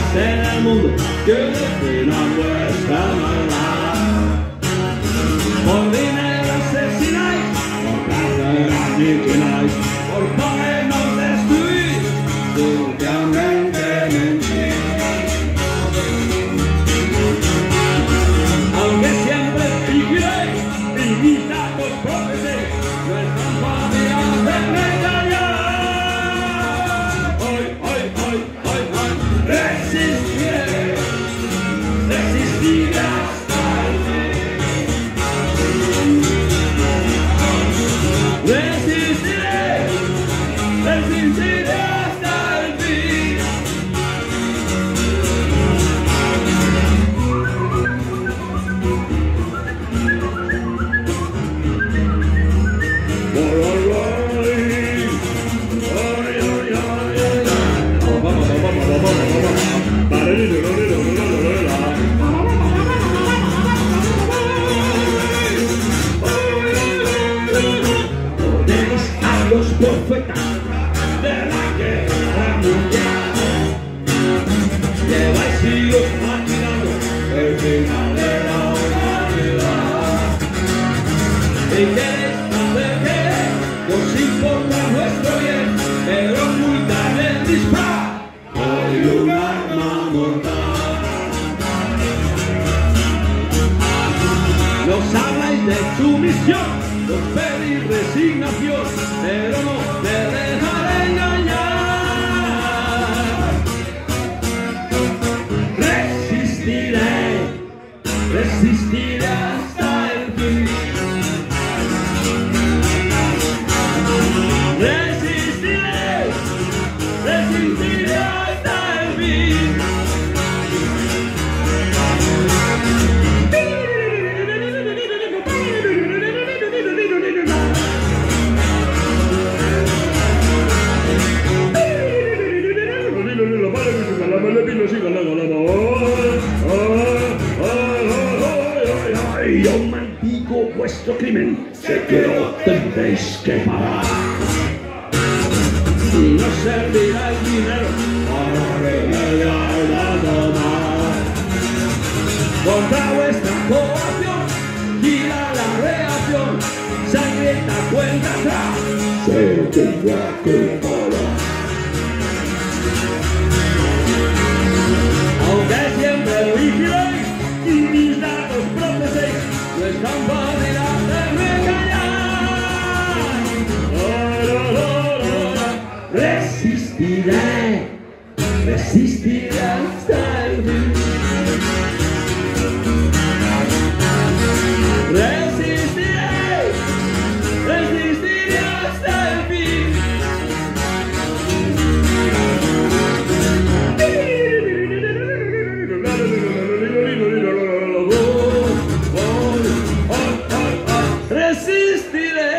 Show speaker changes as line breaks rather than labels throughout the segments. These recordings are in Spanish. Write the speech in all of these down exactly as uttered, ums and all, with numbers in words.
más en el mundo que definan vuestra maldad. Por dinero asesináis, por placer aniquiláis, por poder nos destruís, suciamente mentís. Aunque siempre vigiléis, vivís a los profeséis, nuestra familia hacerme callar. Hoy, hoy, hoy, hoy, hoy, resistiré, resistiré hasta el fin. Resistiré, resistiré hasta el fin. Tenéis a los profetas de la guerra mundial. Lleváis siglos maquinando el final de la humanidad. Y queréis hacer que os importa nuestro bien, pero muy tarde el disparo. Hay un arma mortal. Nos habláis de sumisión, nos pedís resignación, pero no te dejaré engañar. Resistiré, resistiré hasta el fin. Resistiré, resistiré hasta el fin. Yo maldigo vuestro crimen, sé que lo tendréis que pagar. Y no servirá el dinero para remediar la tomar. Contra vuestra población gira la reacción, sangrienta cuenta atrás se tendrá que parar. Aunque siempre vigiléis y mis datos proteséis, no es tan fácil hacerme callar. Resistiré, resistiré hasta el fin. Resistiré, resistiré hasta el fin. Resistiré.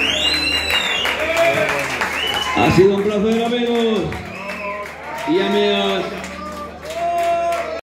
Ha sido un placer, amigos y amigas.